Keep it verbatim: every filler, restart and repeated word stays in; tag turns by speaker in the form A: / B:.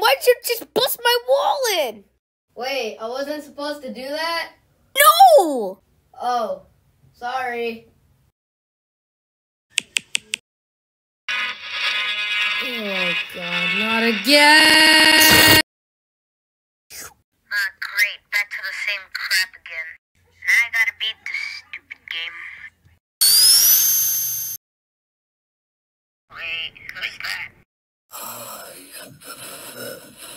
A: why'd you just bust my wall in?
B: Wait, I wasn't supposed to do that?
A: No!
B: Oh, sorry.
A: Oh, God, not again!
C: Ah, great. Back to the same crap again. Now I gotta beat this stupid game. Wait, who's that?
D: I am the